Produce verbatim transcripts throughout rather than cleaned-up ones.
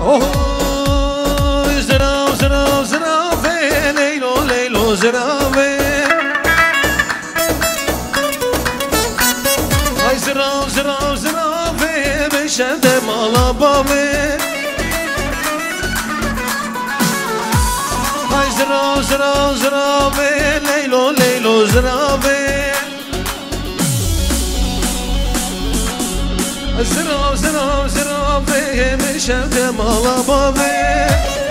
اوه زراو زراو زراوه لیلو لیلو زراوه ای زراو زراو زراوه بشده مالا باوه ای زراو زراو زراوه لیلو لیلو زراوه زراو زراو زراوه بشده مالا باوه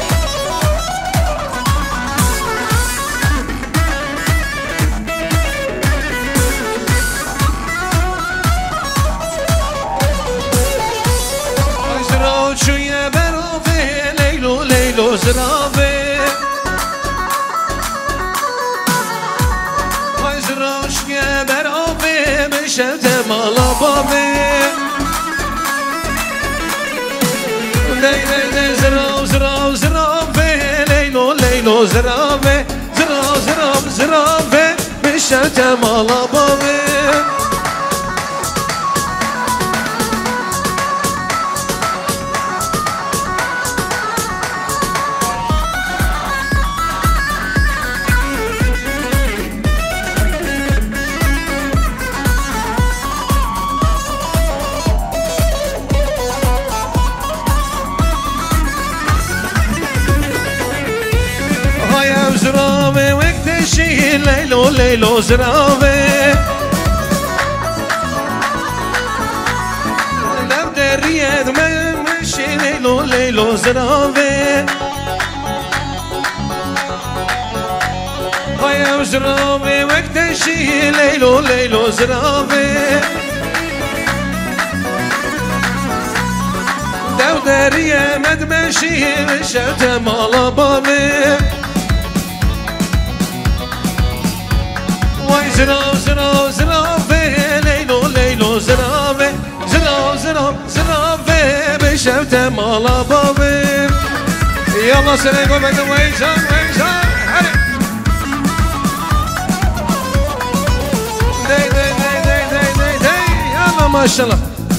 زراو چویه براوه لیلو لیلو زراوه زراو چویه براوه بشده مالا باوه زراو زراو زراوه لیلو لیلو زراوه زراو زراو زراوه بشده مالا باوه زراوه وقتشی لیلو لیلو زراوه لب درید من مشی لیلو لیلو زراوه هایم زراوه وقتشی لیلو لیلو زراوه دو درید مد مشی بشت مالا بامه وای زراو زراو زراوه لیلو لیلو زراوه زراو زراو زراوه بشفت مالا باوه یالا سرگو بگم ویزان ویزان هره دی دی دی دی دی دی دی یالا ماشالله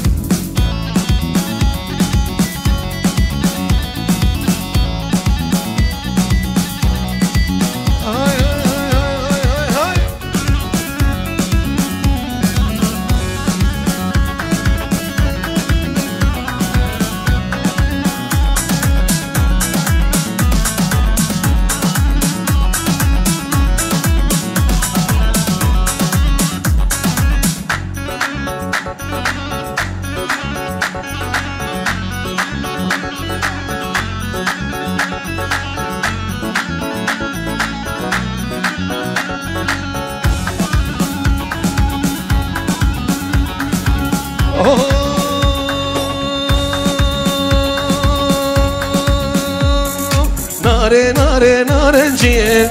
ناره ناره نارنجیه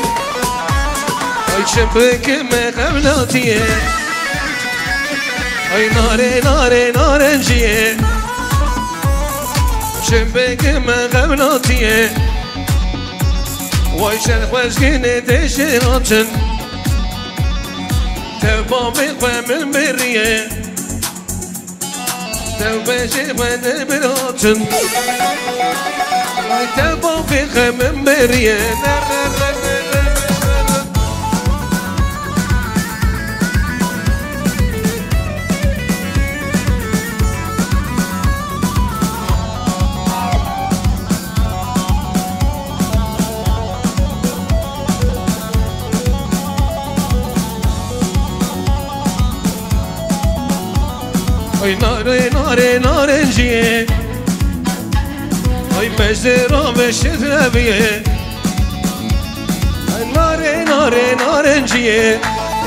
ای چپکم قبلاتیه ای ناره ناره نارنجیه چپکم قبلاتیه وای شن خوشگینه دشیراتن تبابی قمن بریه تبشی قمن براتن ای تبابی قمن بریه ای ناره ناره نارنجیه ای مجزرا بشت رویه ای ناره ناره نارنجیه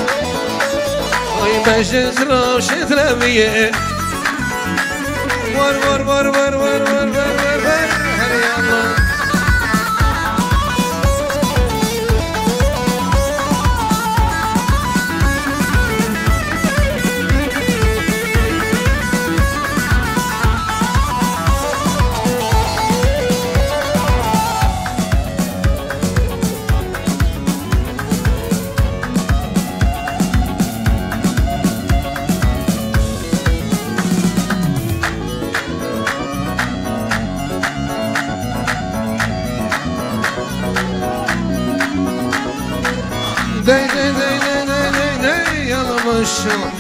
ای مجزرا بشت رویه وار وار وار وار وار وار وار وار هلی الله شاء الله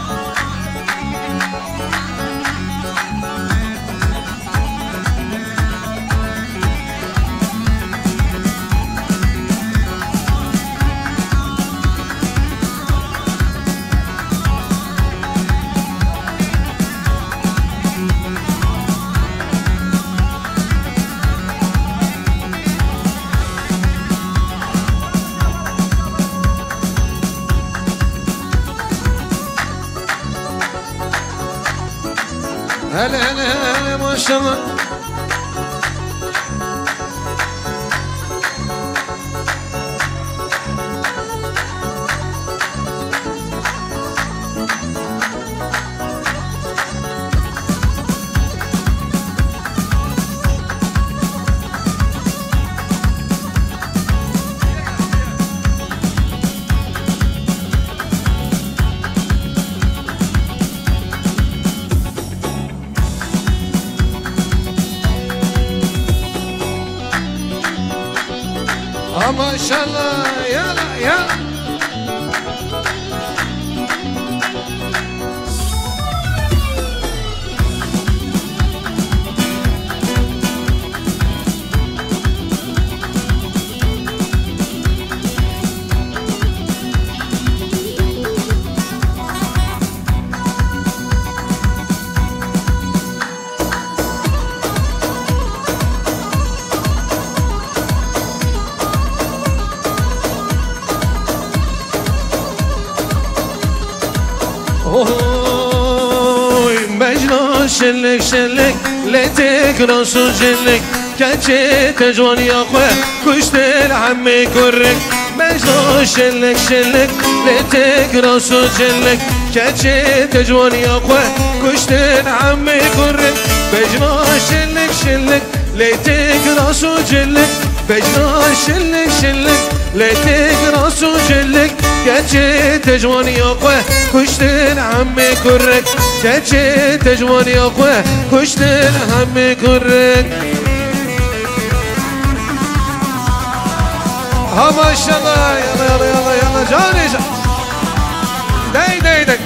هلا هلا هلا ما شاء الله ما شاء الله يلا يلا مجنون شلك شلك ليتك راسو جلك كاتشي تجوان يا خويا كشت العمي كرك مجنون شلك شلك ليتك راسو جلك كاتشي تجوان يا خويا كشت العمي كرك مجنون شلك شلك ليتك راسو جلك مجنون شلك شلك ليتك راسو جلك كاتشي تجوان يا خويا كشت العمي كرك كاتشي تجوان يا خويا كشت العمي كرك ها ما شاء الله يلا يلا يلا يلا جاني جاني داي داي داي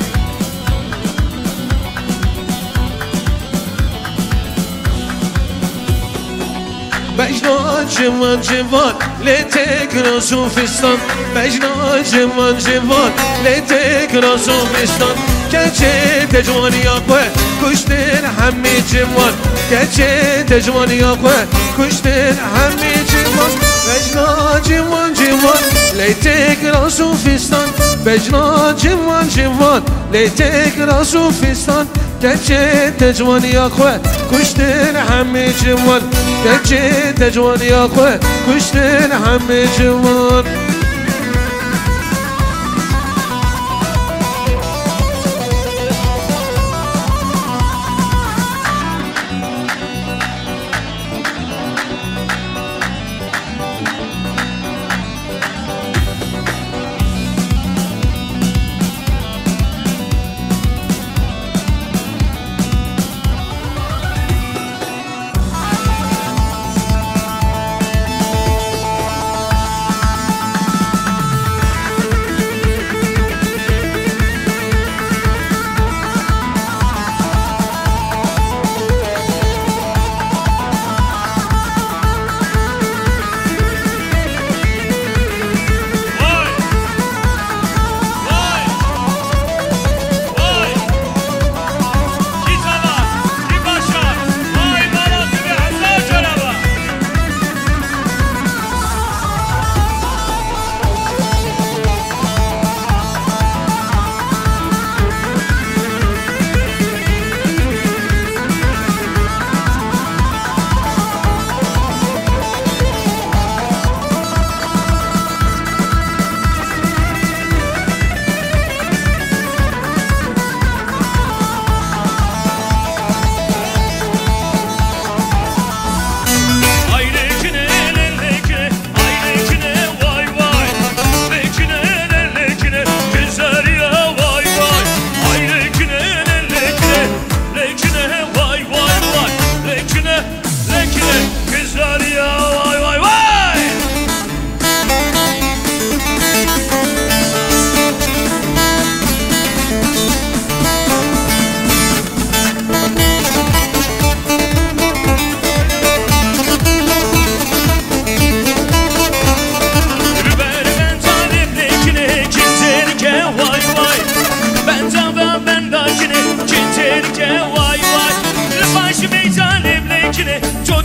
مجنون جوان جوان ليتك راسو فستان مجنون جوان جوان ليتك راسو فستان كاتشي تجوان يا خويا كشتن حمي جوان كاتشي تجوان يا خويا كشتن حمي جوان مجنون جوان جوان ليتك راسو فستان مجنون جوان جوان ليتك راسو فستان كاتشي تجوان يا خويا كشتن حمي جوان كاتشي تجوان يا خويا كشتن حمي جوان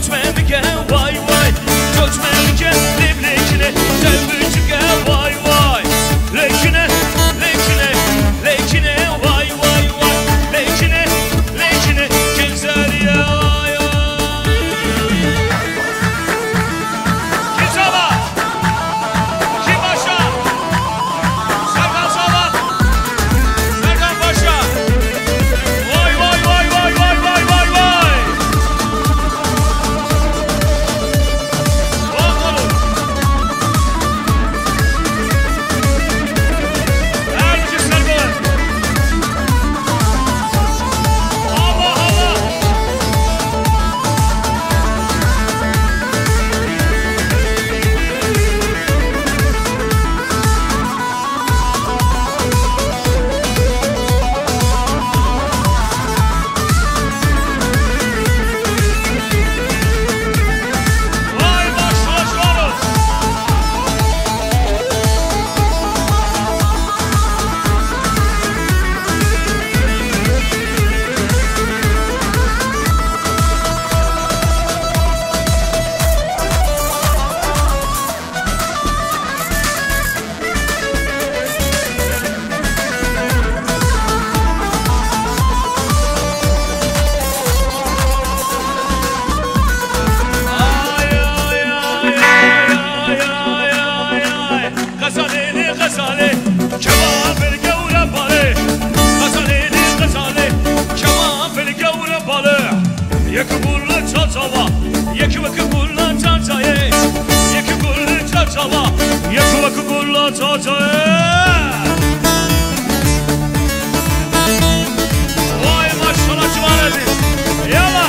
göçmenike vay vay Göçmenike limlikine Sevgicike vay vay Lekine, lekine, lekine vay vay vay Lekine, lekine Kimseriye vay vay Kim sabah? Kim başa? Serkan sabah Serkan başa Vay vay vay vay vay vay vay vay Bak olur Her gücü Serkan Allah Allah Vay baş baş varız Ay ay ay ay ay ay ay Gazaleli gazale Kebabel gavre balı Gazaleli gazale Kebabel gavre balı Yekı burlu çatava Yekı vakı burlu çataya Yekı burlu çatava Yekı vakı burlu çataya Vay maşallah civarı Yala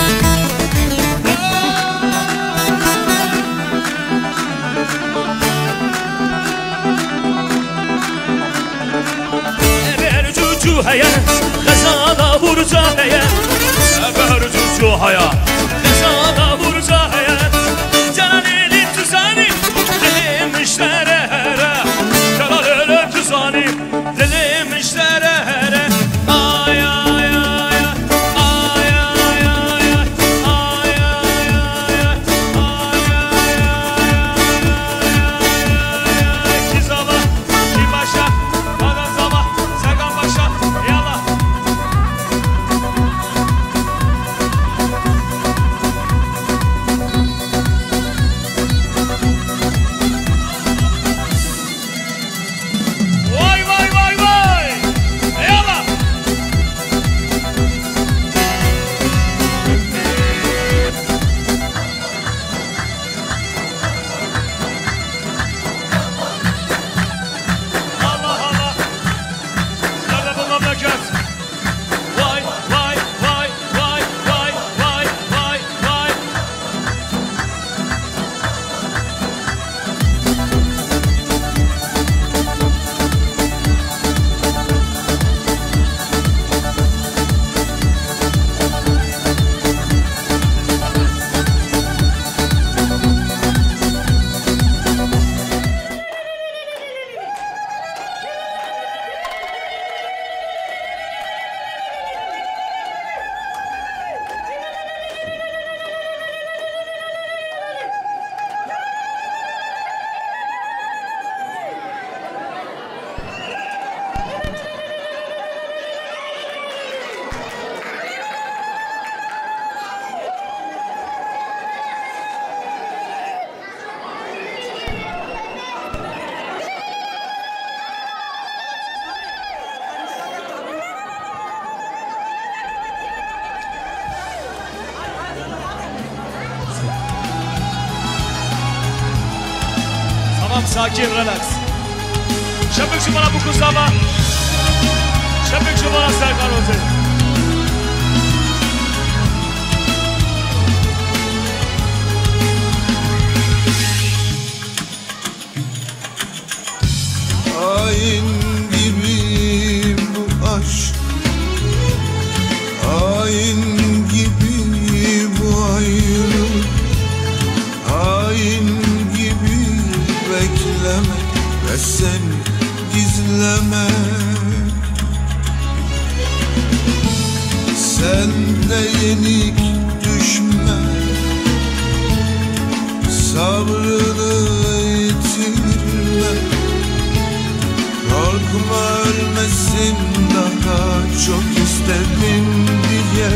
Eber cucu haya Gazala vurca haya Eber cucu haya Gazala vurca haya Cananeli tuzani Dilemişlere here Cananeli tuzani Dilemişlere here Ay ay ay ay Ay ay ay ay Ay ay ay ay Ay ay ay ay Ki sabah Ki başa Adam sabah Serkan başa Yallah Vay vay vay vay Yallah Allah Allah Nerede bu memleket Vay vay vay vay vay vay vay vay Tamam sakin relax Şefik bana bu kuzlama Şefik bana Serkan Otel Hain gibi bu aşk Hain gibi bu ayrılık Hain gibi beklemek ve seni gizlemek Sen de yenik düşme sabrını yitirme. Korkma ölmesin daha çok istedim diye.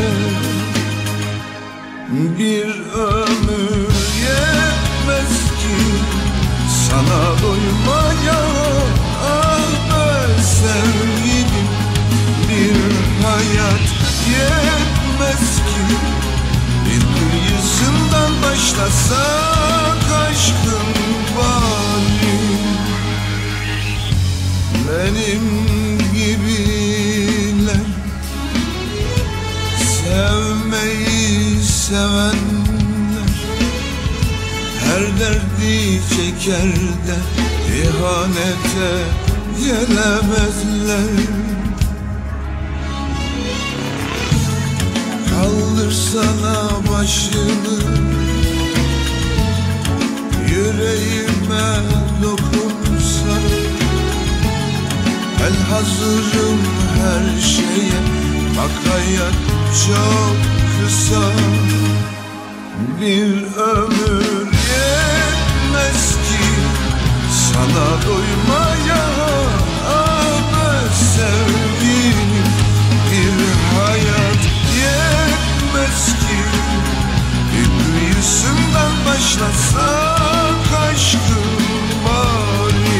Bir ömür yetmez ki sana doymaya. Ah be sevgilim, bir hayat yetmez ki bir kıyısından başlasak aşkın bari. Benim gibiler sevmeyi sevenler her derdi çeker de ihanete gelemezler. Kaldırsana başını, yüreğime dokunsana. Ben hazırım her şeye, bak hayat çok kısa. Bir ömür yetmez ki sana doymaya. Ah be sevgilim, bir hayat yetmez ki bir kıyısından başlasak aşkın bari.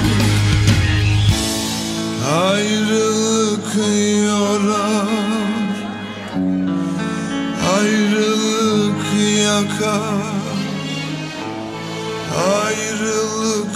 Ayrılık yorar, ayrılık yakar, ayrılık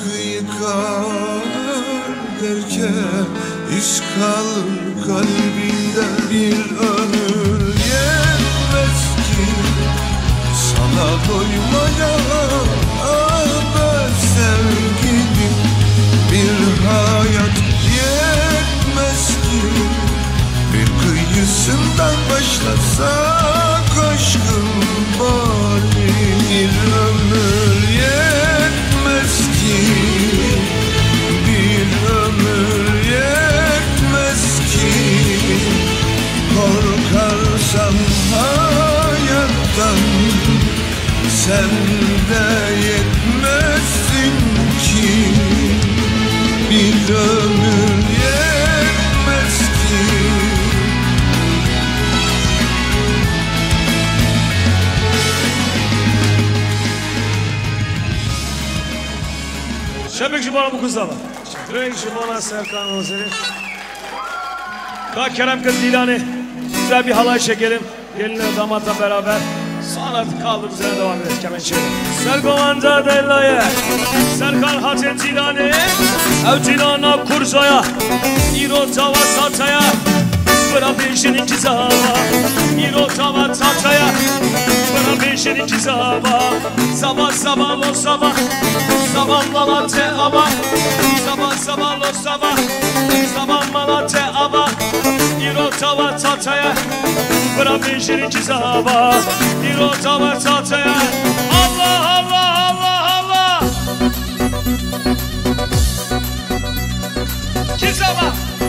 yıkar derken iz kalır kalbinde. Bir ömür yetmez ki sana doymaya. Ah be sevgilim, bir hayat yetmez ki bir kıyısından başlasak aşkın bari. Bir ömür yetmez ki, bir ömür yetmez ki. Korkarsan hayattan sen de yetmezsin ki. Bir ömür yetmez ki. Şebekçi bana bu kızla var. Şebekçi bana Serkan Ozeri. Daha Kerem Kız Dilani. Güzel bir halay çekelim. Gelinle damatla beraber. Sonra kaldığımız yere devam ederiz kemençeyle. Serkan Della'ya, Serkan Hatem Dilani, Evcilana Kurza'ya, İro Tava Sata'ya, Bıra Beşinin Cizava, İro Tava Tata'ya, Bıra Beşinin Cizava, Sabah sabah lo sabah, Sabah malate ama, Sabah sabah lo sabah, Sabah malate ama, İro Tava Tata'ya, Bıra Beşinin Cizava, İro Tava Tata'ya. Allah Allah Allah Allah. Cizava.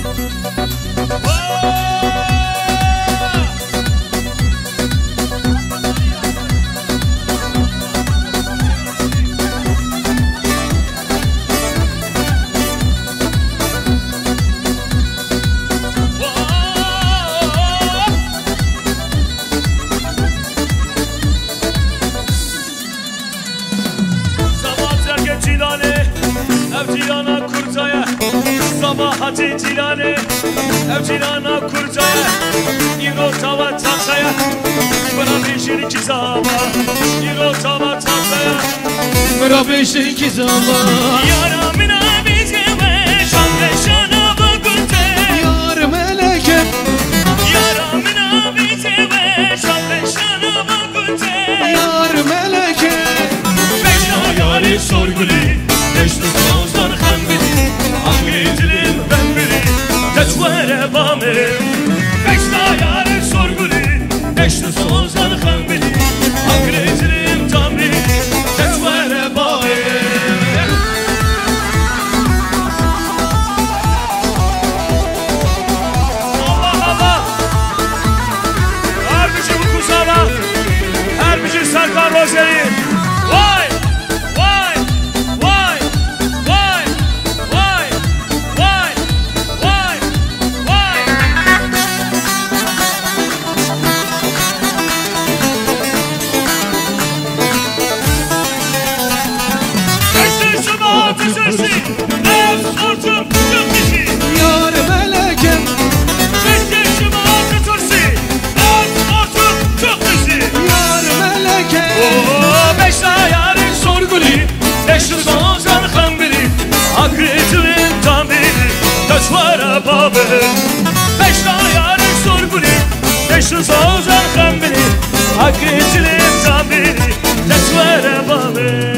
Evcilana Kurza'ya, Sabah Hacı Cilane, Evcilana Kurza'ya, İro Tava Tata'ya, Bıra Beşinin Cizava, İro Tava Tata'ya, Bıra Beşinin Cizava. Yaramina bize ve şampeşana bakınca, Yar meleke, Yaramina bize ve şampeşana bakınca, yar meleke. Beşna yari sorguli, Beşna sozlar hambili, Angetilim ben biri, Teçvere bamir. Beşna yari sorguli, Beşna sozlar hambili, Angetilim tamri, Teçvere bamir. دشو زوزن خمبری اگریتلیم تابری دسوره بابه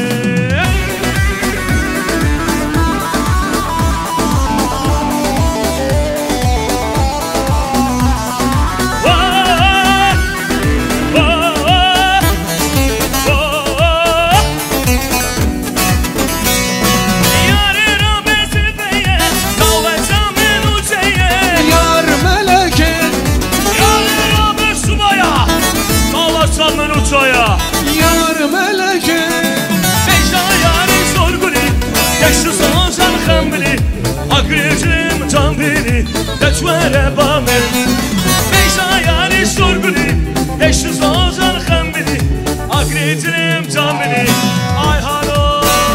Yar meleke Vecda yari sorguli Yaşlı sazan khambili Agrecim tambili Deçvere bamel Vecda yari sorguli Yaşlı sazan khambili Agrecim tambili Ay halo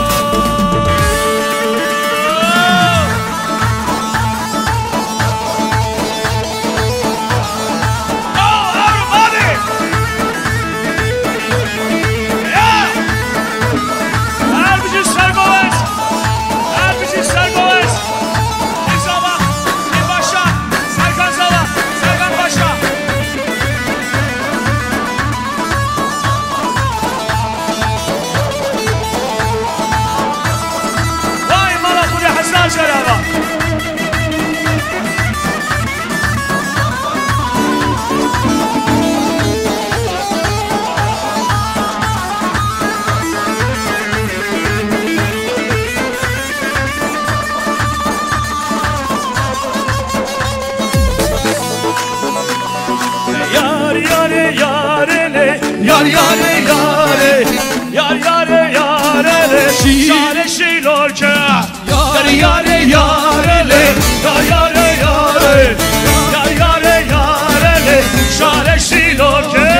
Yar yare yare Yar yare yare Şare şeyler ke Yar yare yare Yar yare yare Yar yare yare Şare şeyler ke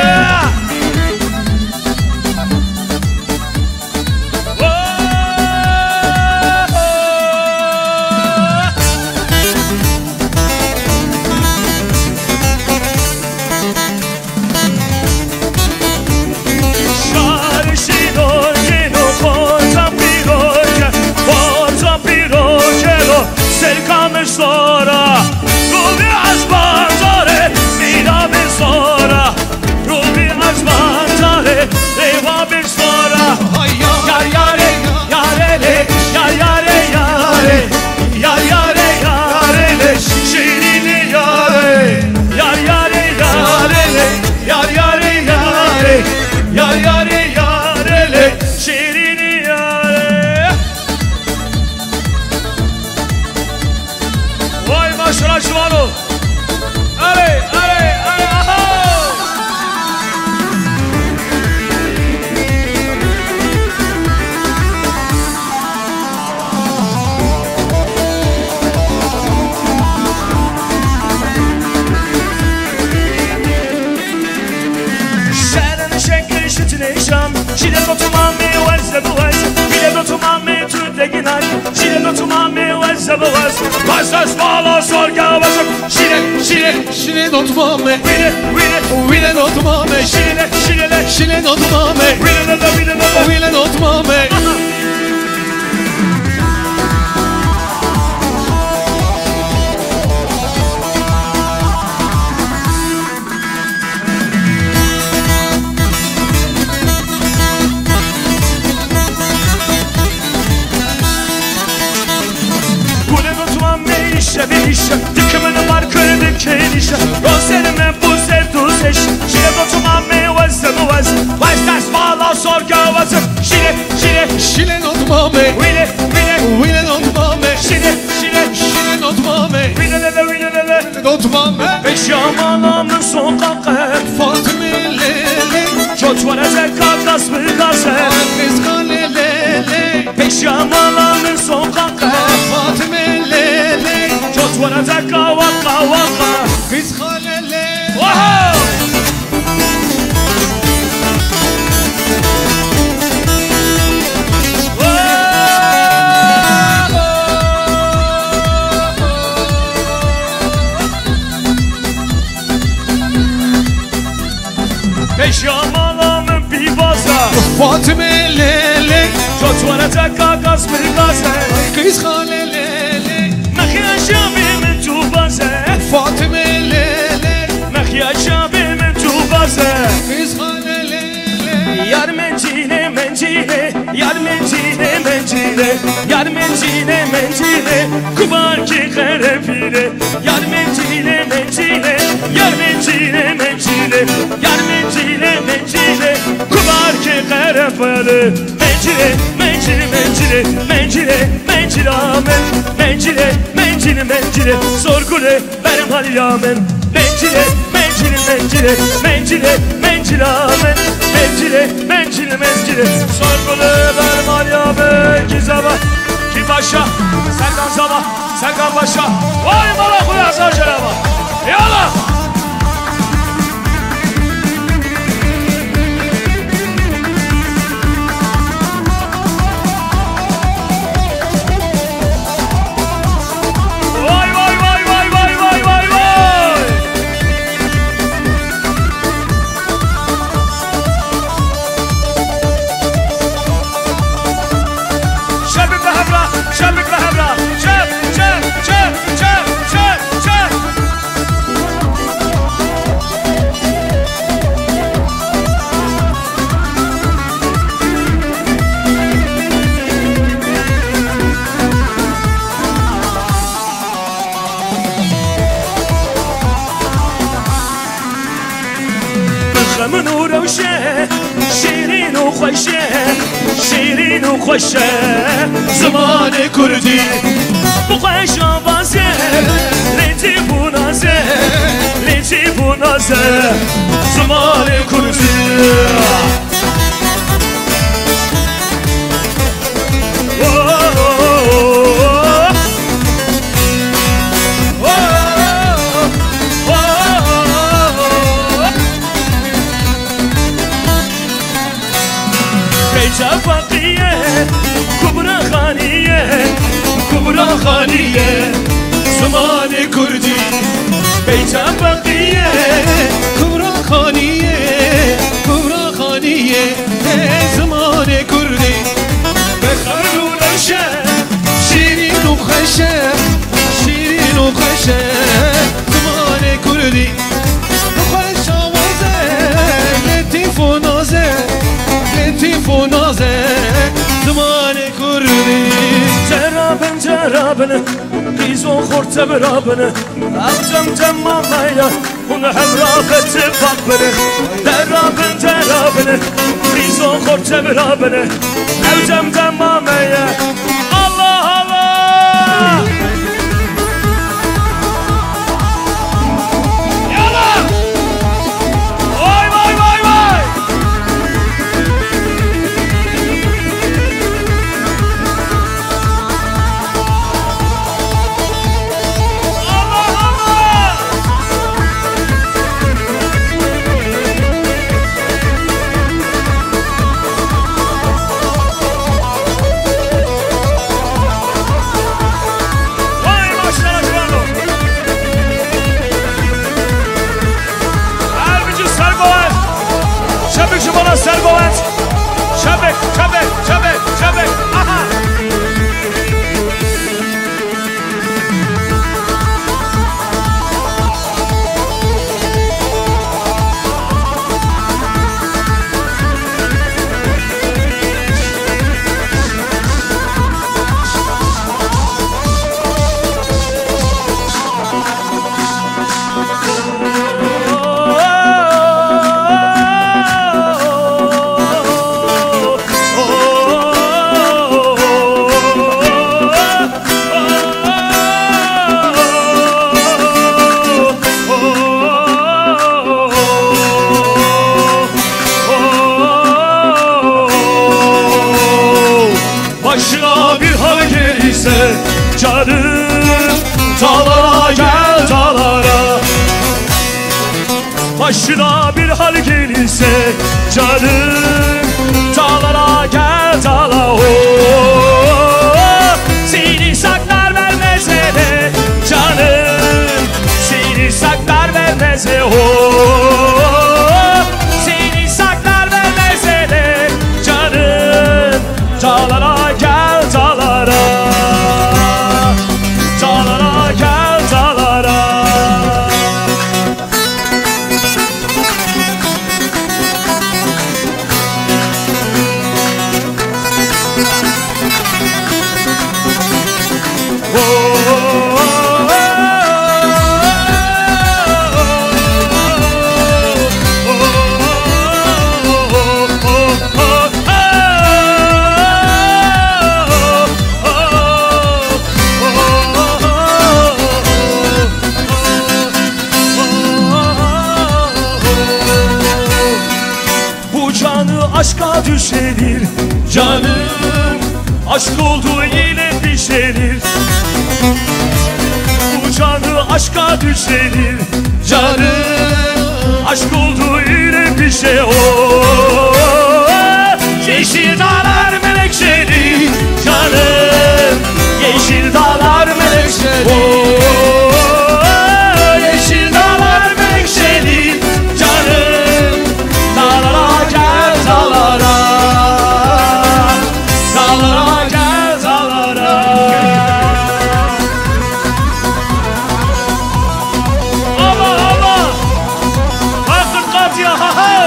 Sonra Rubi az bazare Mira bir sonra Rubi az bazare Reva bir sonra Yar yare yarele Yar yare yare Yar yare yarele Şirini yare Yar yare yarele Yar yare yare Yar yare yarele Şirini yare Vay maşallah şuvalı. Ale, ale, ale, aha. Şerin şenkir şitine şam. Şile notu mami wezze bu wez. Şile notu mami tütte ginar. Şile notu mami wezze bu wez. Vazdas vala sorga vazım. Şile, şile, Şile not mame Wile, wile, Wile not mame şile, şile, Şile not mame wile da wile da. Wile not mame Işe, dikimini var kırdı kelişe Rozerime bu sevdu seş Şile notuma me vazze bu vaz Vazdas bağla sorga vazım Şile, şile, Şile not mame Wile, wile, Wile not mame şile, şile Şile not mame Wile lele, wile lele Not mame Beş yamanamın sokakı Fatime lele Çoçvara zekka kasmı gazı Kız kalelele Beş yamanamın sokakı Fatime lele Çoçvara zekka vaka vaka Kız kalele Wow! Beş yamanamın bir baza Fatime lele Çoçvara zekka kasmı gazı Kız kalelele Mekhiya şabimin tu baze Fatime lele Mekhiya şabimin mencile Yar mencile mencile Kubar ki karefile Yar mencile mencile Yar mencile mencile Yar mencile mencile Kubar ki karefile Mencile mencile mencile Mencile mencile amen Mencile mencile mencile Sorgule benim halyamen Mencile mencile mencile Mencile mencile amen Mencile mencile mencile Sorgule benim halyamen Ki sabah ki başa Senden sabah senden başa Vay bana kuyasar cenaba Yallah من روشه شیرین و خوشه شیرین و خوشه زمان کردی بخوش آوازه لیتی بونازه لیتی بونازه زمان کردی شفقیه کبرا خانیه کبرا خانیه زمان کردی بیت شفقیه کبرا خانیه کبرا خانیه زمان کردی بخمر و روشه شیرین و خوشه شیرین و خوشه زمان کردی خوش آوازه لطیف و نازه لطیف و نازه زمان کردی جرابن جرابن قیز و خورت برابن اوجم تمامایا اون همراه اتفاق بره درابن جرابن قیز و خورت برابن اوجم تمامایا الله الله Sergovet, çabuk, çabuk, çabuk, çabuk, aha. Başına bir hal gelirse canım dağlara gel dağlara Başına bir hal gelirse canım dağlara gel dağlara oh, seni saklar vermez hele canım seni saklar vermez hele oh, seni saklar vermez hele canım dağlara gel dağlara dağlara gel dağlara aşka düşenir canım, aşk olduğu ile pişenir. Bu canı aşka düşenir canım, aşk olduğu ile pişe o. Yeşil dağlar melekşeli canım, yeşil dağlar melekşeli. Yeşil dağlar melekşeli canım, dağlara gel dağlara, dağlara gel dağlara. Allah Allah, kalkın kalk ya ha ha.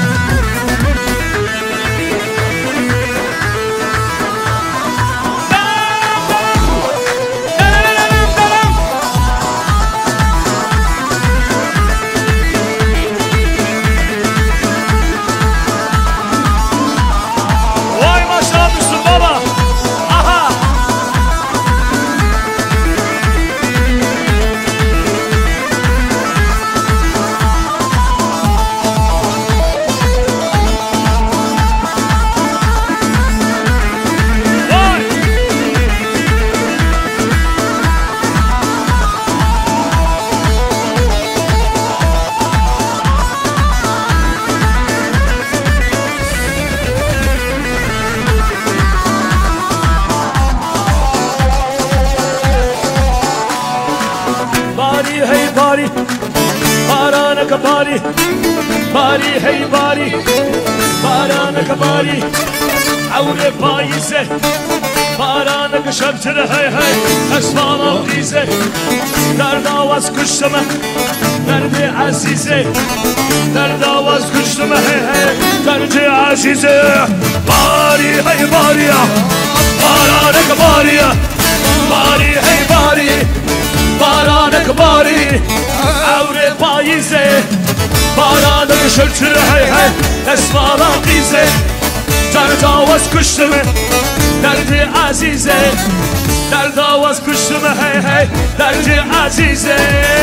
Bari, barana kabari, bari hey bari, barana kabari, avre payise, barana kışamtır hey hey, esmana bize, nerede avaz kuşlama, nerede azize, nerede avaz kuşlama hey hey, nerede azize, bari hey bari ya, barana kabari ya, bari hey bari. Baranak bari, avre payise, baranak şörtü hey hey, esmana bize, nerede avaz kuştu mu, nerede azize, nerede avaz kuştu mu hey hey, nerede azize.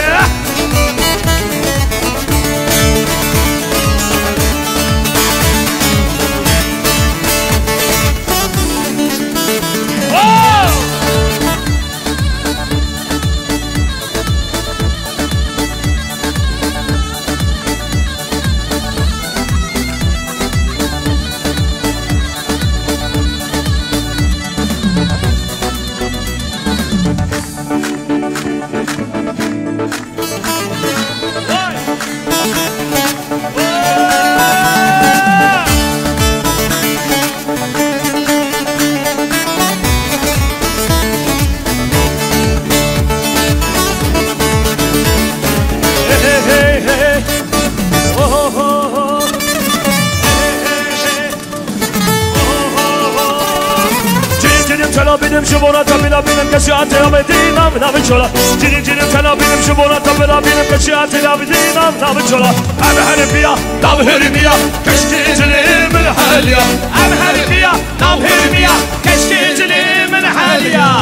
Benim şu bona tabela benim kaşı atela bedin nam nam çola. Cinim cinim tela benim şu bona tabela benim kaşı atela bedin nam nam çola. Am herifiya nam herifiya keşke cilimin haliya. Am herifiya nam herifiya keşke cilimin haliya.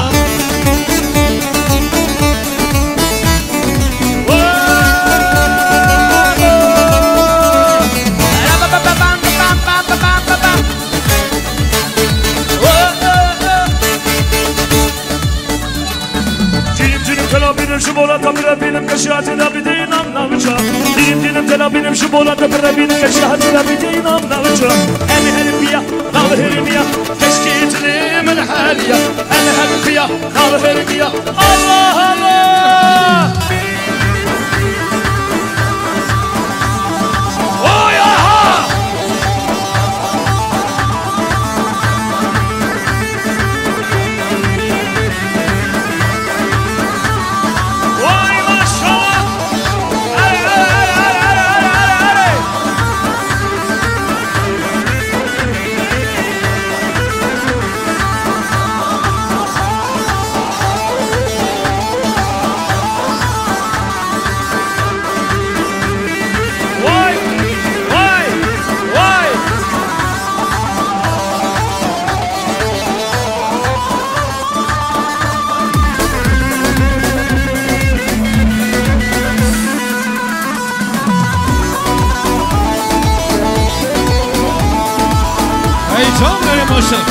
Şu bolata bire benim kaşatına bir de inam namıca. Dilim dilim tela benim şu bolata bire benim kaşatına bir de inam namıca. En herifiya, nam herifiya, keşke itilimin haliya. En herifiya, nam herifiya, Allah Allah. Oy aha! Heyecan böyle başlar.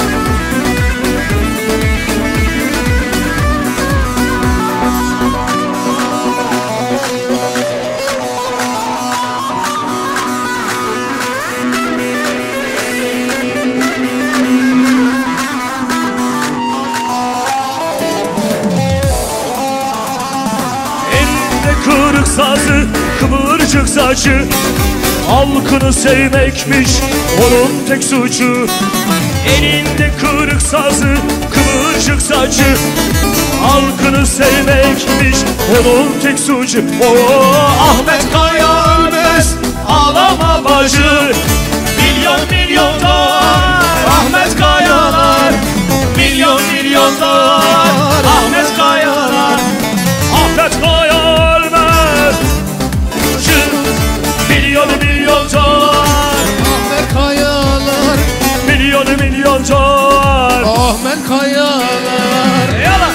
Kırık sazı, kıvırcık saçı, halkını sevmekmiş onun tek suçu. Elinde kırık sazı, kıvırcık saçı, halkını sevmekmiş onun tek suçu. Oh, Ahmet Kaya ölmez, ağlama bacı, milyon milyon dolar Ahmet Kayalar, milyon milyon dolar Ahmet Kayalar. Ahmet Kaya milyon milyon dolar Ahmet Kayalar, milyon milyon dolar Ahmet Kayalar. Yala.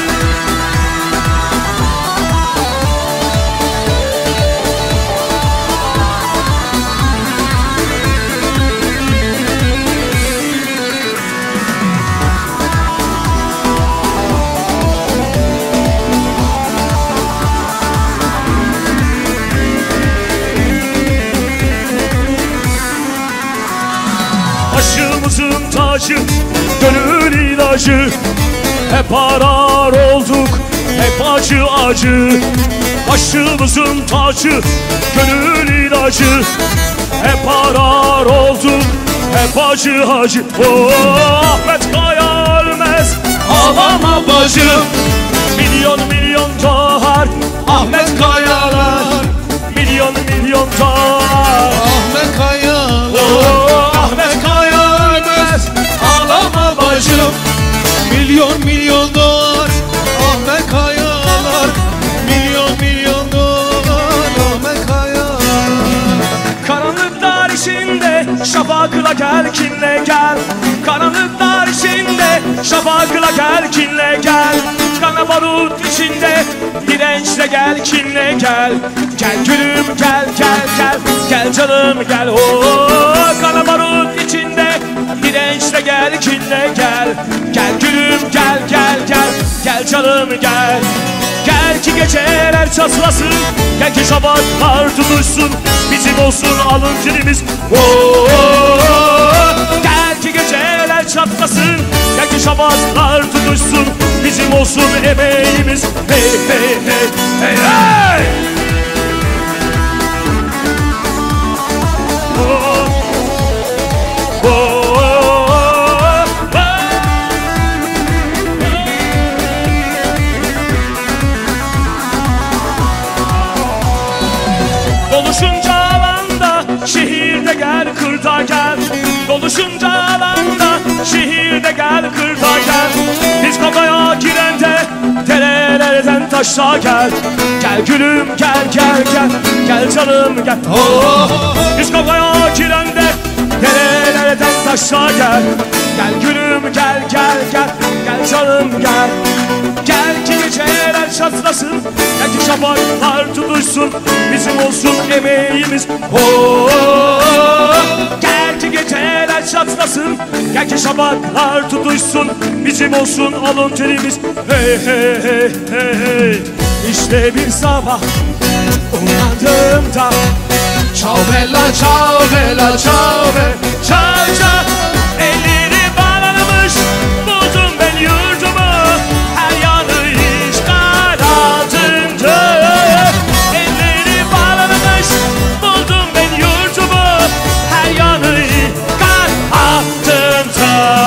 Başımızın tacı, gönül ilacı, hep arar olduk, hep acı acı. Başımızın tacı, gönül ilacı, hep arar olduk, hep acı acı. Oh, Ahmet Kaya ölmez, ağlama bacım, milyon milyon dolar Ahmet Kayalar, milyon milyon dolar Ahmet Kayalar. Oh, Ahmet Kaya ölmez, ağlama bacım, Milyon milyon dolar Ahmet Kayalar, milyon milyon dolar Ahmet Kayalar. karanlıklar içinde şafakla gel kinle gel. Karanlıklar içinde şafakla gel kinle gel. Kana barut içinde dirençle gel kinle gel. Gel gülüm gel gel gel, gel canım gel. Oh, kana barut içinde dirençle gel kinle gel. Gel gülüm gel gel gel, gel canım gel. Gel ki geceler çatlasın, gel ki şafaklar tutuşsun, bizim olsun alın terimiz. Oh, gel ki geceler çatlasın, gel ki şafaklar tutuşsun, bizim olsun emeğimiz. Hey hey hey hey hey. Oh, oh, oh, oh. Doluşunca alanda, şehirde gel, kırda gel. Doluşunca alanda, şehirde gel, kırda gel. Biz kafaya girende, derelerden taşla gel. Gel gülüm gel gel gel, gel canım gel. Oh, biz kafaya girende, derelerden taşla gel. Gel gülüm gel gel gel, gel canım gel. Gel ki geceler çatlasın, gel ki şafaklar tutuşsun, bizim olsun emeğimiz. Oh, gel ki geceler çatlasın, gel ki şafaklar tutuşsun, bizim olsun alın terimiz. Hey hey hey hey hey. İşte bir sabah uyandığımda, ciao bella ciao bella ciao bella ciao ciao. Elleri bağlanmış, buldum ben yurdumu, her yanı işgal altında. Elleri bağlanmış, buldum ben yurdumu, her yanı işgal altında.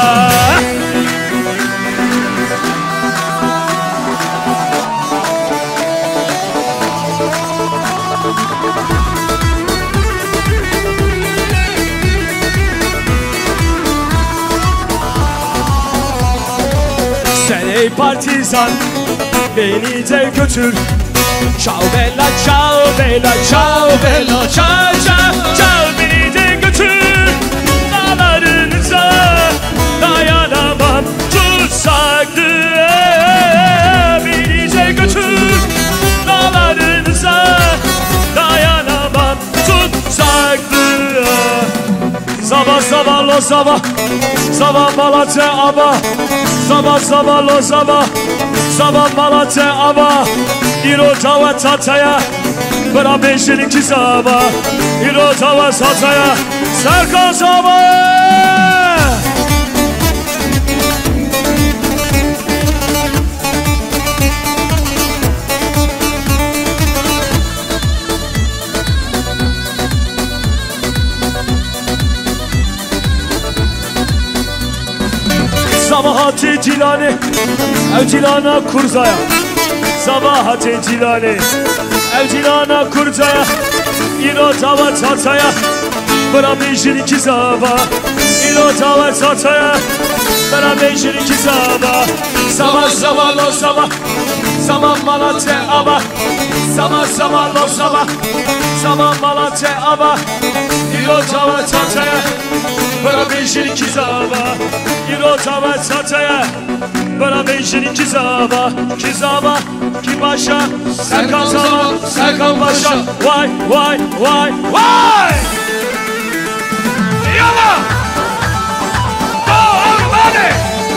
Sen ey partizan, beni de götür. Ciao bella ciao bella ciao bella ciao ciao ciao. Beni de götür dağlarınıza, dayanamam tutsaktı. Beni de götür dağlarınıza, dayanamam tutsaktı. Sabah sabah lo sabah, sabah Malatya aba, sabah sabah lo sabah, sabah Malatya aba, iro tava tataya, bıra beşin iki sabah, iro tava tataya, Serkan sabah. Sabahati Cilani, ev Cilana Kurzaya. Sabahati Cilani, ev Cilana Kurzaya. İro tava tataya, bıra beşin iki sabah. İro tava tataya, bıra beşin iki sabah. Sabah sabah lo sabah, sabah Malatya aba. Sabah sabah lo sabah, sabah Malatya aba. İro tava tataya, bıra beşin iki sabah. İro tava tataya, bıra beşin iki sabah. Ki sabah, ki paşa, Serkan sabah, Serkan paşa. Vay vay vay vay. Yalla. Go everybody.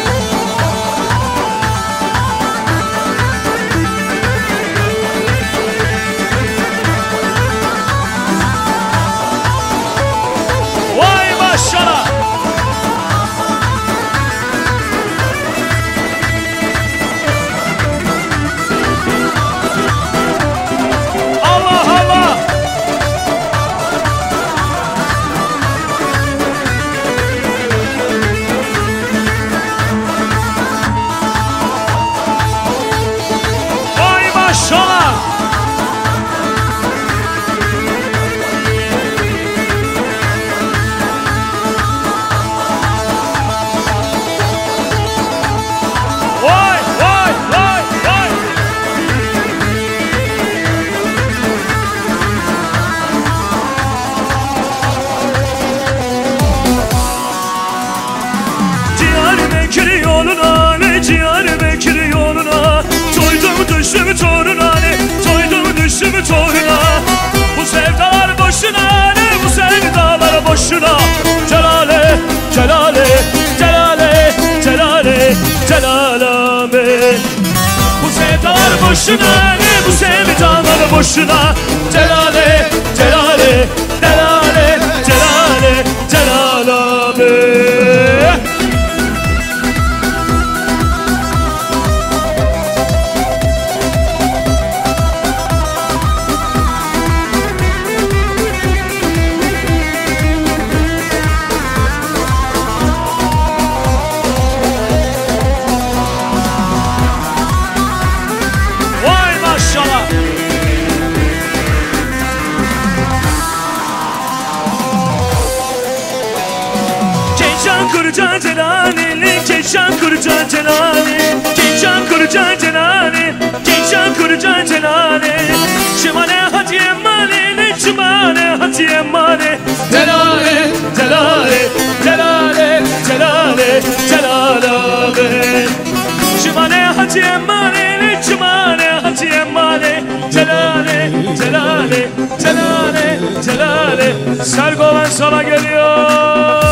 Vay maşallah. Düştüm toruna ne, toydum düştüm toruna. Bu sevdalar boşuna ne, bu sevdalar boşuna. Celale, celale, celale, celale, celalame. Bu sevdalar boşuna ne, bu sevdalar boşuna. Celale, celale, celale, celale, celalame. Kurca celali, keşan kurca celali, keşan kurca celali, keşan kurca celali. Cimane hatiye mani, cimane hatiye mani. Celali, celali, celali, celali, celali. Cimane hatiye mani, cimane hatiye mani. Celali, celali, celali, celali. Sergoven sana geliyor.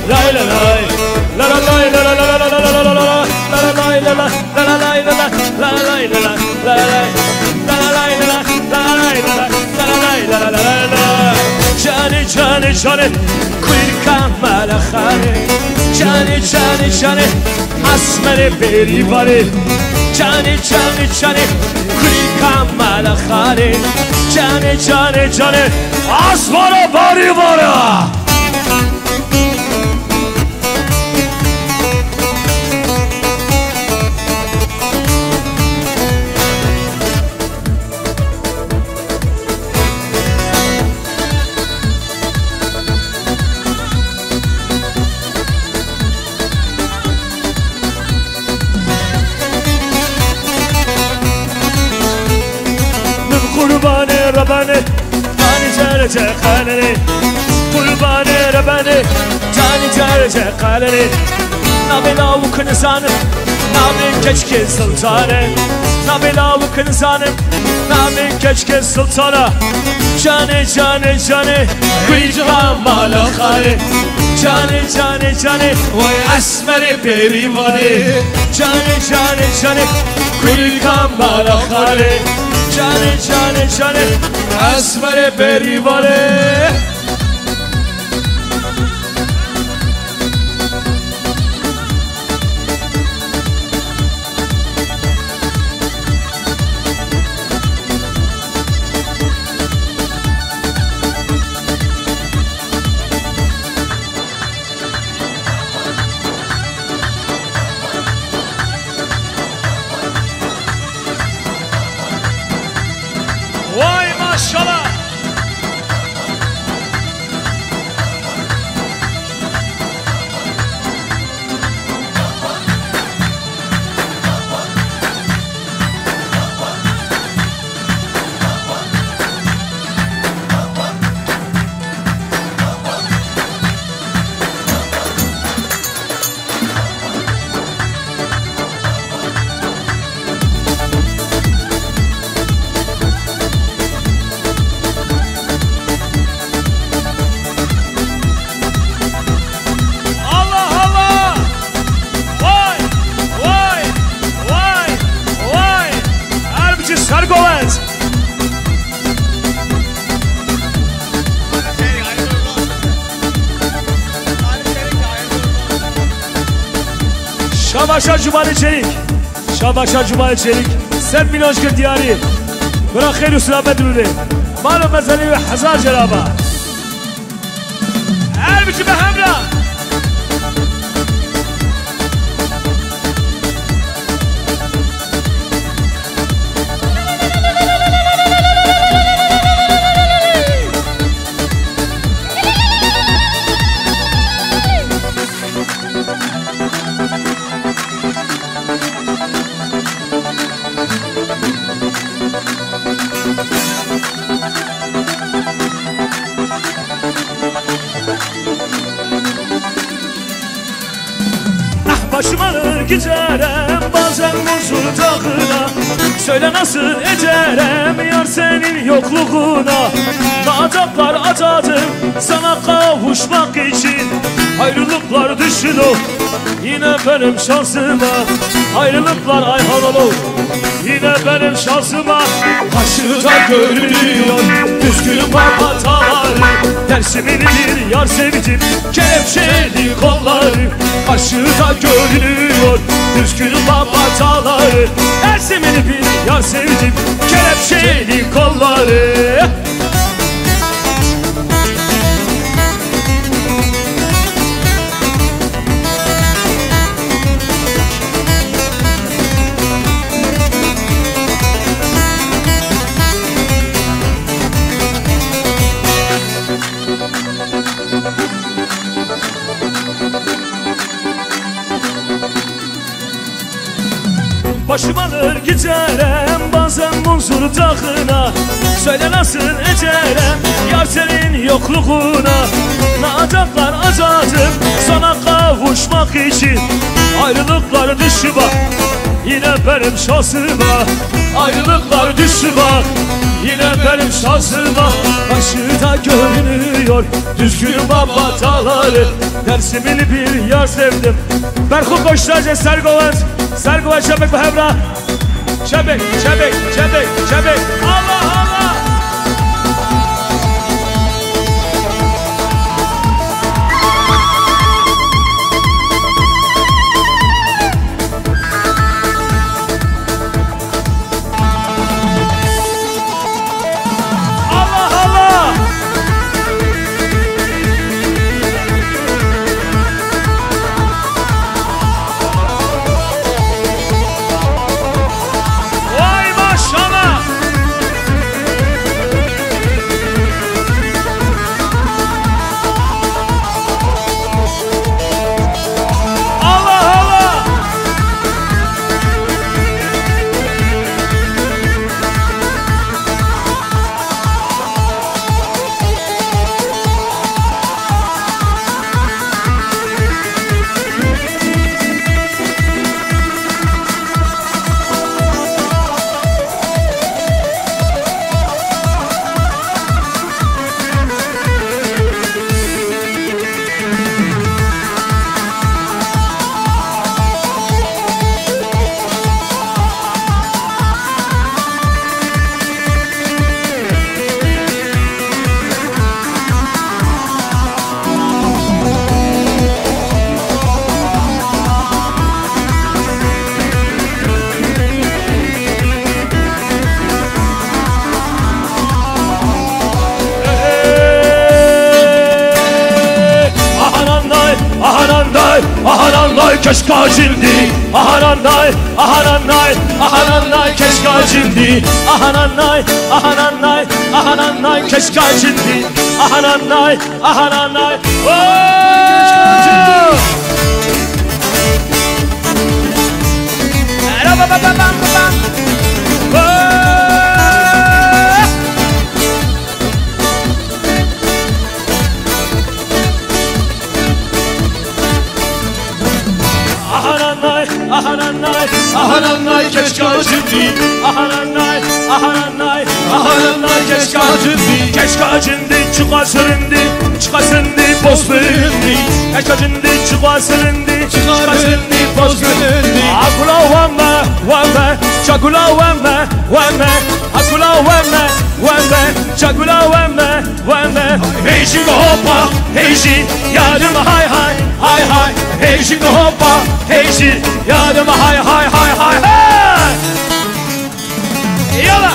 lay la lay, la la lay la la la la la la la la la la la lay la la la la lay la la la lay la la la lay la la lay la la la lay la la la lay la la la la. Cani cani cani kulka malakane, cani cani cani asmere beri bari, cani cani cani kulka malakane, cani cani cani asmere bari bari. Kurbane Rabbane Cani cerce kaleni Kurbane Rabbane Cani cerce kaleni Nabi lavuk insanım Nabi keşke sultanı Nabi lavuk insanım Nabi keşke sultanı Cani cani cani Kuyca malakani Cani cani cani Esmeri perivani Cani cani cani Kuyca malakani Cani cani cani esmere perivane. Vay maşallah. Sargolet. Şabaşa Cumali Çelik, Şabaşa Cumali Çelik, sen milyoncu diyari, bırak hayır selamet ürünü, malum mezeli ve hazar celaba. Her biçim hemra. Başım alır giderem bazen bozur dağına. Söyle nasıl ederem yar senin yokluğuna. Adaplar adadım sana kavuşmak için. Ayrılıklar düşün o yine benim şansıma. Ayrılıklar ayhan olur yine benim şansıma. Karşıda görünüyor düzgün papataları. Dersimin bir yar sevdim kelepçeli kolları. Karşıda görünüyor düzgün papataları. Dersimin bir yar sevdim kelepçeli kolları. Başım alır giderem bazen munzur dağına. Söyle nasıl ederem yar senin yokluğuna. Nadaplar acadım sana kavuşmak için. Ayrılıklar düşü bak Yine benim şansıma ayrılıklar düştü bak. Yine benim şansıma karşıda görünüyor düzgün baba dağları. Dersimini bir yar sevdim. Berkut Koçlarca Sergoven Sergoven Şebek ve Hevra Şebek, Şebek, Şebek, Şebek. Allah Allah. Keşkacindi, ahananay, ahananay, ahananay, keşkacindi, ahananay, ahananay, ahananay, keşkacindi, ahananay, ahananay, ooo! Ahananay, ahananay, keşkacindi, ahananay, ahananay, ahananay, keşkacindi, keşkacindi, çıkasırindi, çıkasırindi, bozbirindi, keşkacindi, çıkasırindi, çıkasırindi, bozbirindi. Akula vemme, vemme, çakula vemme, vemme, akula vemme, vemme, çakula vemme, vemme. Heyşin hoppa, heyşin, yarım hay hay, hay hay, heyşin hoppa, heyşin, yarım hay hay hay hay hay. Yala.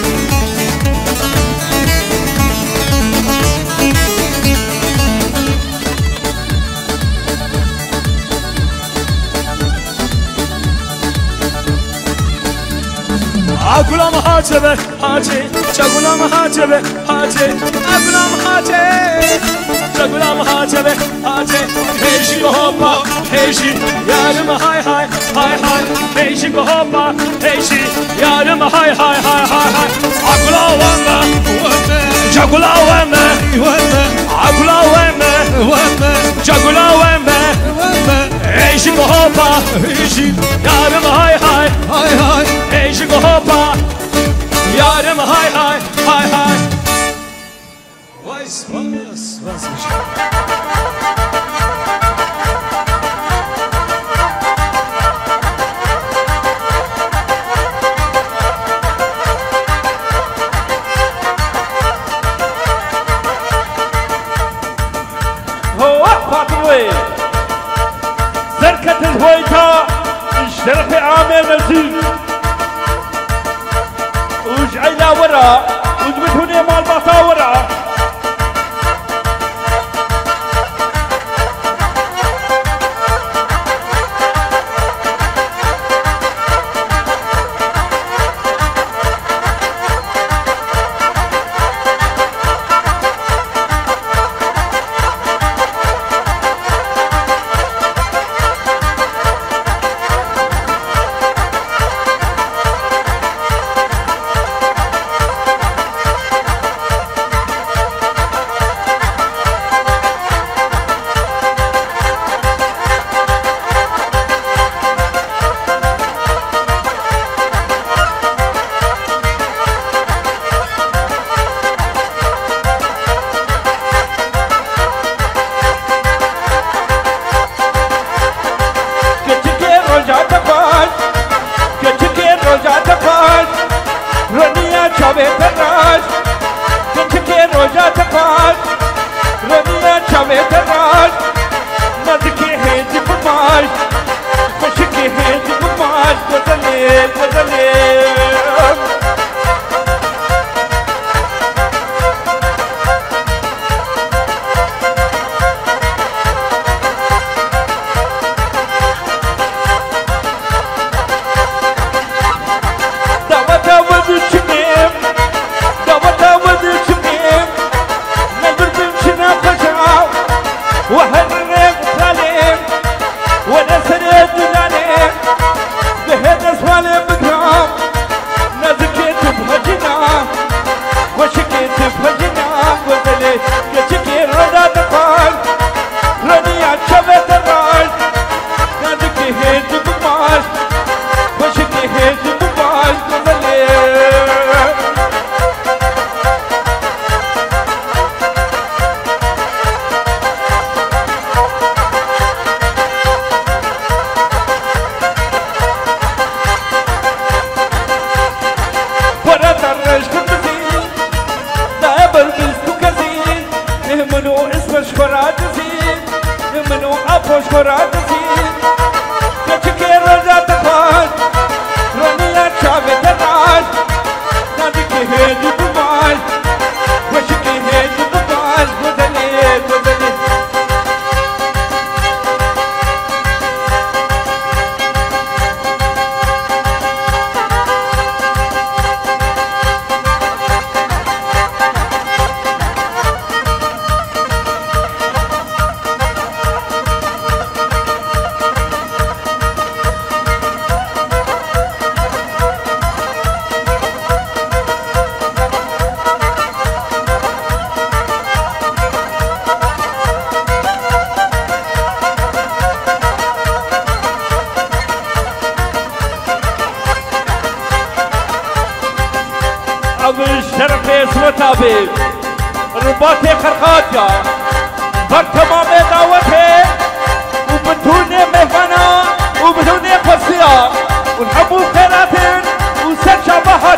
Akulam hacebe, hace, çakulam hacebe, hace, akulam hace, çakulam hacebe, hace, heyşin hoppa, heyşin, yarım hay hay, hay hay, heyşin hoppa, heyşin, yarım hay hay hay hay hay. Akulam vemme, çakulam vemme, akulam vemme, çakulam vemme, heyşin hoppa, heyşin, yarım hay hay, hay hay, heyşin hoppa, yarım hay hay, hay hay. Vay spas, vazgeç. زركة الهويتا اشترك عامر نزيل وجعيلا ورا وزبتوني مال باطا ورا خوش خورد زین که که رجا تخواد رنیا چاوه تناش نادی که هیدی بمال وشی که هیدی بمال گذلی گذلی شرف اسمتابي رباطي خرقاتيا بر تمام دعوته وبدون مهمنا وبدون قصيا ونحبوا خيرات وسر شبهات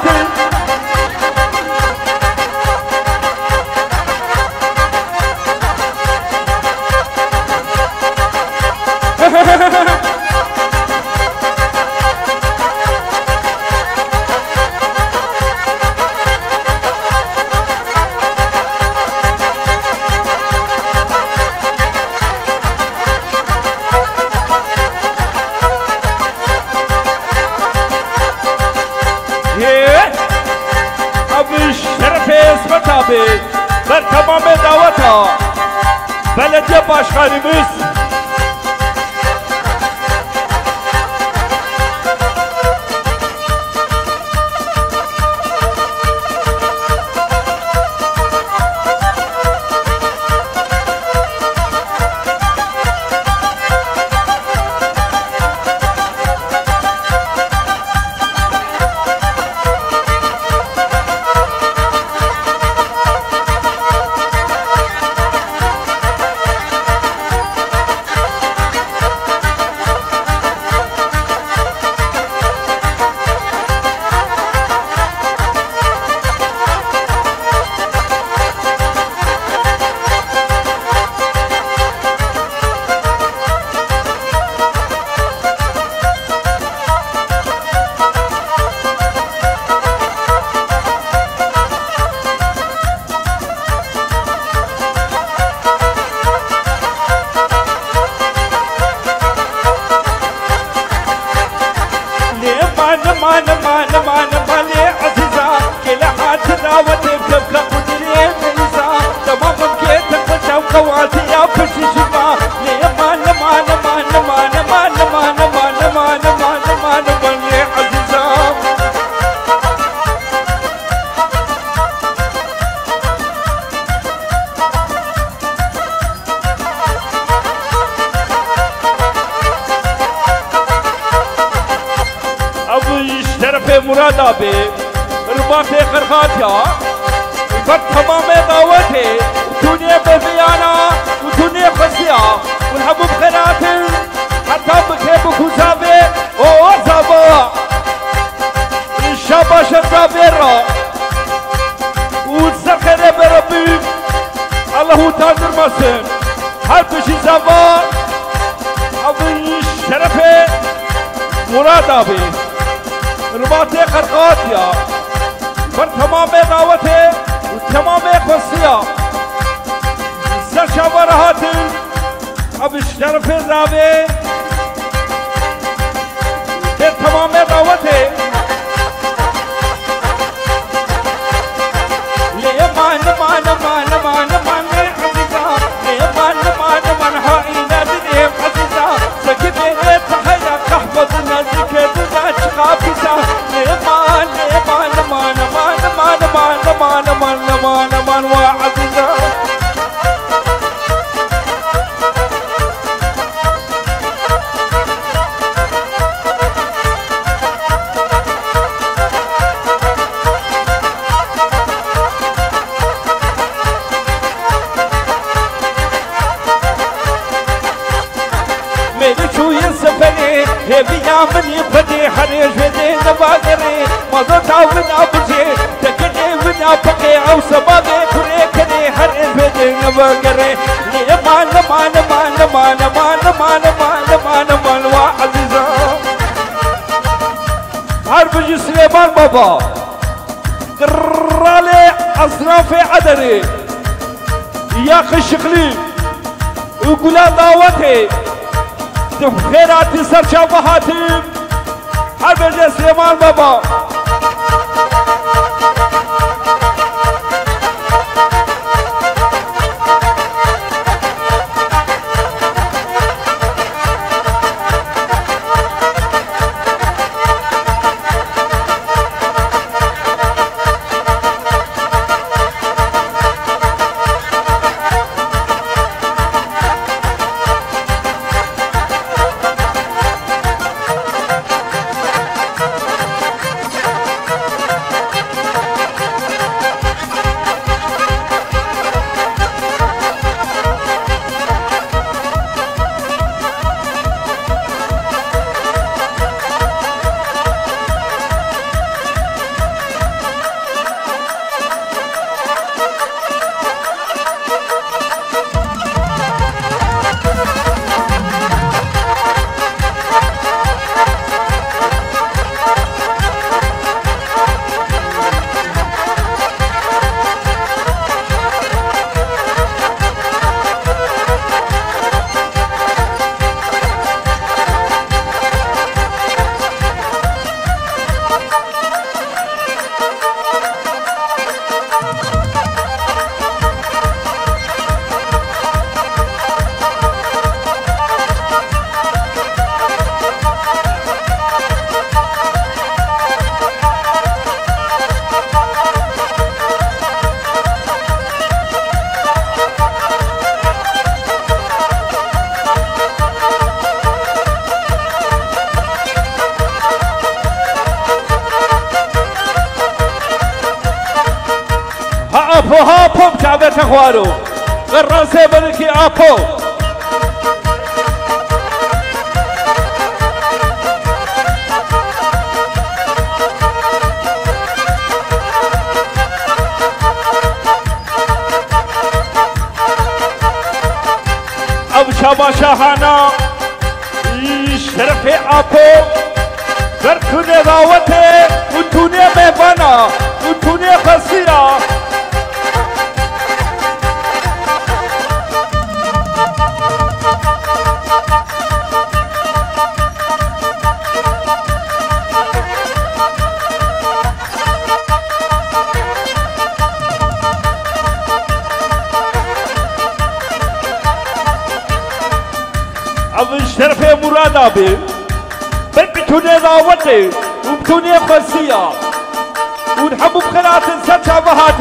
بر تمام دعوتها بلدیه باشقانیمز مان مان مان مان عزيزة كل حد دعوتي بتبقى قدري ميزة تمام بكيت القشة وقواتي يا فشي شفا مان مان مان مان مان مان مان مان مان مان مان يا عزيزة مراد آبی رباط خرخاتیا بر تمام دعوته دنیا بزیانا و دنیا خسیا و الحبوب خیرات حتی بخیب خوزابه و آزابا شاباش زابه را و سخره بربی الله تاجر مسن هر کشی زابا ابو شرف مراد آبی رباطي خرقاتيا بر تمام دعوته وتمام قصيا سر شاورهات اب الشرف الرابي بر تمام دعوته ليه مان مان مان مان مان عزيزا ليه مان مان مان هاينا بدي عزيزا سكبه تحيا تحفظنا ذكر قافزة لمان لمان لمان لمان لمان لمان لمان لمان لمان وعزيزة मेरे छुए सफरे हे बिया मनी फटे हरे जदे नवागरे मज़ो तावन अबजे तकने विना पके औ सबा में खुरे करे हरे بدين بقري لمان لمان لمان لمان لمان لمان لمان لمان لمان وعزيزة هربجي سليمان بابا قرالي أصناف عدري يا خشقلي وقولا دعوتي خيراتي سر شابهاتي هربجي سليمان بابا آپو ها پم چاوه تخوارو قرانسه بلکی آپو اب شابا شاهانا شرف آپو برکونه دعوته اتونه مهمانا اتونه خسیرا شرف مراد آبی بل بتونه دعوته و بتونه خاصیه و نحبو بخلات سر شابهات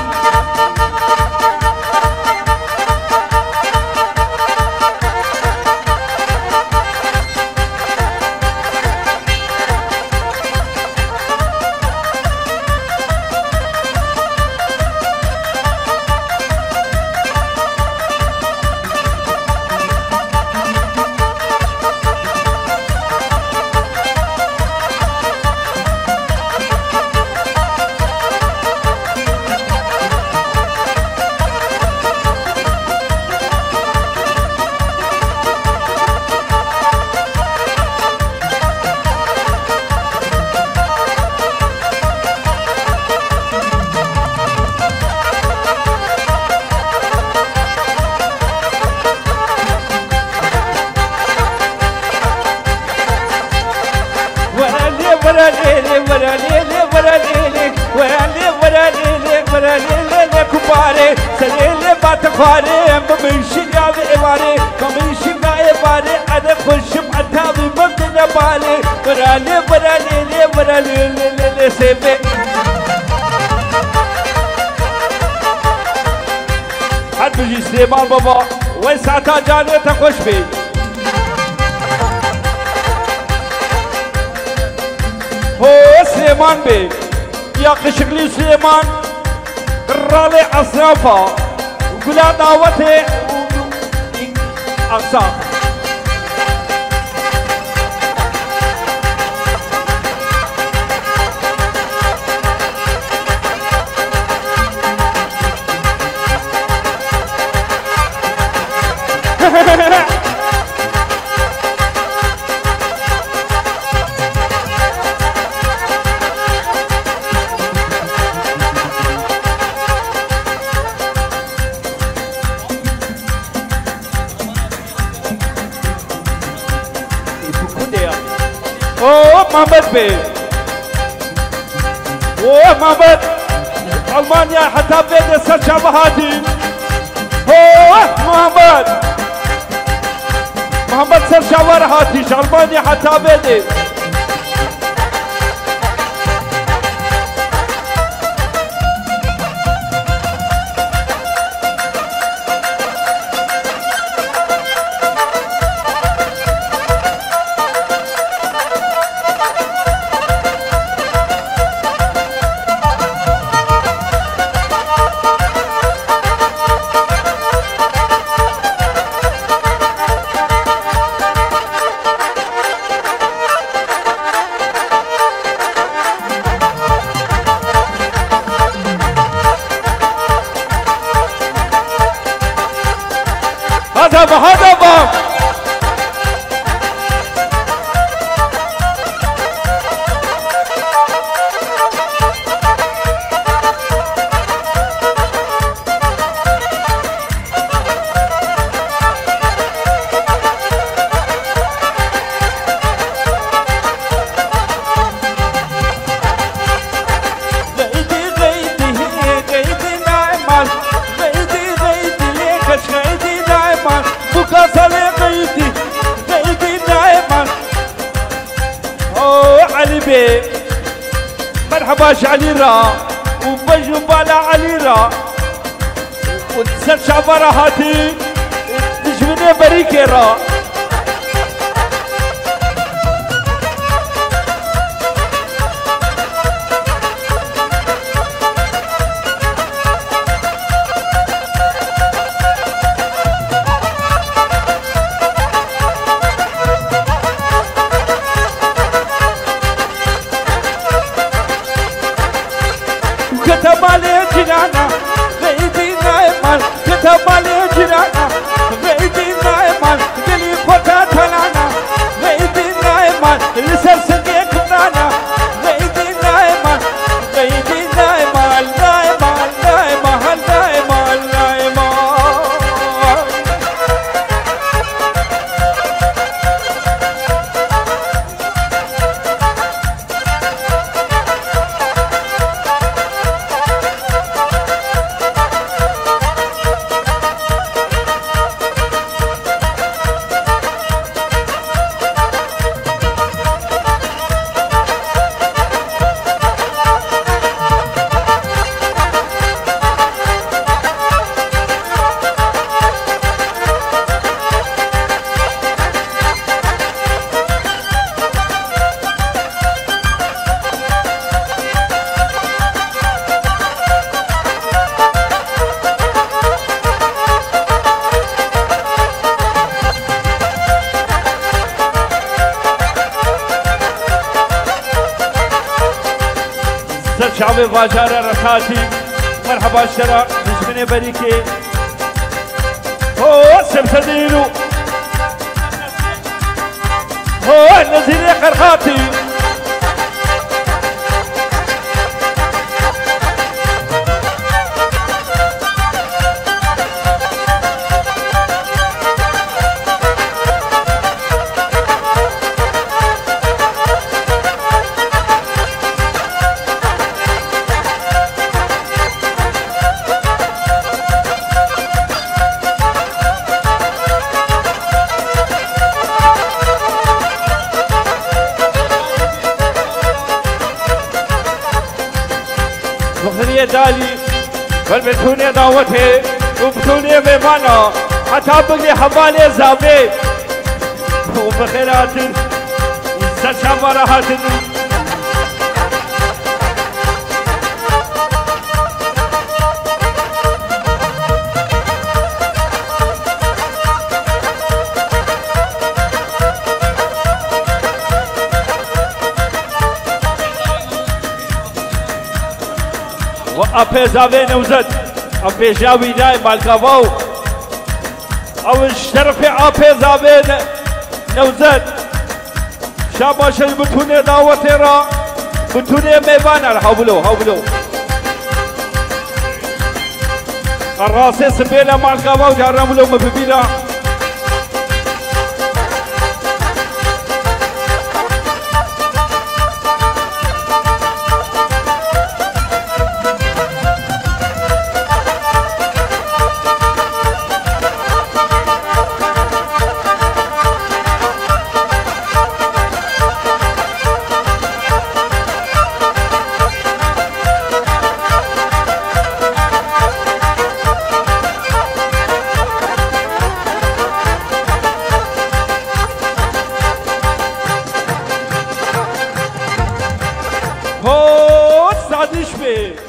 خواري بمشي يا بإباري بمشي يا إباري أنا خشم أتابي مبتنا بالي برالي برالي برالي برالي سيبي حد بيجي سليمان بابا وين ساعتها جاني تخش بي هو سليمان بي يا قشقلي سليمان رالي أصرافه كلها دعوته أقصى اوه محمد بيه اوه محمد المانيا حتى بيد السرشة بهادي اوه محمد محمد سرشة ورهاتي المانيا حتى بيدي هدف هدف مرحبا علي را وبجو بالا علي را وتسر شعبرة هاتي تجبني بريكي را كتب عليه جنانا غيدي نايمان كتب عليه جنانا غيدي نايمان قلي فتا تلانا غيدي نايمان لسر سنقيك نانا غيدي نايمان غيدي نايمان نايمان نايمان نايمان نايمان شعبي باجارة ركاتي مرحبا شرا نجمني بريكي هو سمسدينو هو نزيلي قرخاتي وخنية دالي والبتونية دعوتي وبتونية ميمانا حتى بقلي حبالي زابي وبخيرات سشابرات وأبي زابي نوزد أبي جاوي داي مالكافو أو الشرفي أبي زابي نوزد شاباش البتوني دعوتي را بتوني ميبانا هاولو هاولو الراسي سبيلا مالكافو جارملو مبيبيلا düşme